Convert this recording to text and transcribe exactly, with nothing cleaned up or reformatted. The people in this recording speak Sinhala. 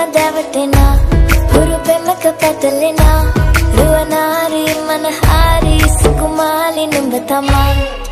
දැවටෙනා හුරු පෙමක පැටලෙනා රුවනාරි මනහාරි සුකුමාලි නුඹ තමා